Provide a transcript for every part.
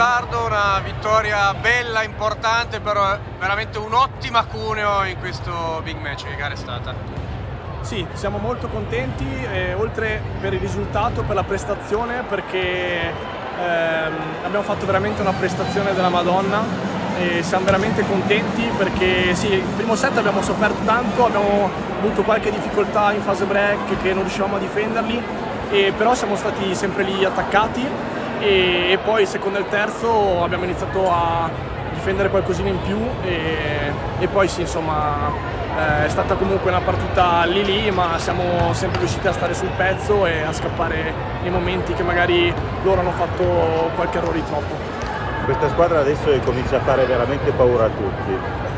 ritardo, una vittoria bella, importante, però veramente un'ottima Cuneo in questo big match. Che gara è stata? Sì, siamo molto contenti, oltre per il risultato, per la prestazione, perché abbiamo fatto veramente una prestazione della Madonna e siamo veramente contenti perché sì, il primo set abbiamo sofferto tanto, abbiamo avuto qualche difficoltà in fase break che non riuscivamo a difenderli, però siamo stati sempre lì attaccati e poi il secondo e il terzo abbiamo iniziato a difendere qualcosina in più e poi sì, insomma è stata comunque una partita lì ma siamo sempre riusciti a stare sul pezzo e a scappare nei momenti che magari loro hanno fatto qualche errore di troppo. Questa squadra adesso comincia a fare veramente paura a tutti.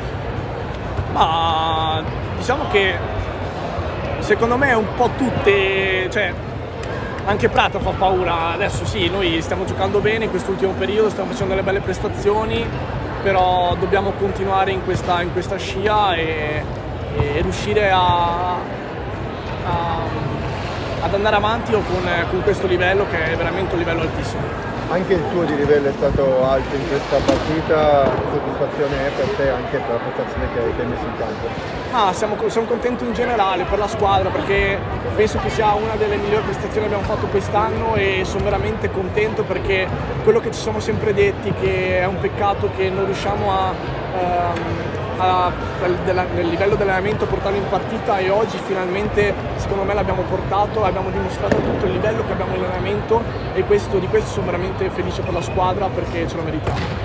Ma diciamo che secondo me un po' tutte, cioè anche Prato fa paura. Adesso sì, noi stiamo giocando bene in quest'ultimo periodo, stiamo facendo delle belle prestazioni, però dobbiamo continuare in questa scia e riuscire ad andare avanti con questo livello che è veramente un livello altissimo. Anche il tuo di livello è stato alto in questa partita, che soddisfazione è per te anche per la prestazione che hai messo in campo? Siamo contenti in generale per la squadra perché penso che sia una delle migliori prestazioni che abbiamo fatto quest'anno e sono veramente contento perché quello che ci siamo sempre detti, che è un peccato che non riusciamo nel livello dell'allenamento portarlo in partita, e oggi finalmente secondo me l'abbiamo portato, abbiamo dimostrato tutto il livello che abbiamo in allenamento e di questo sono veramente felice per la squadra perché ce lo meritiamo.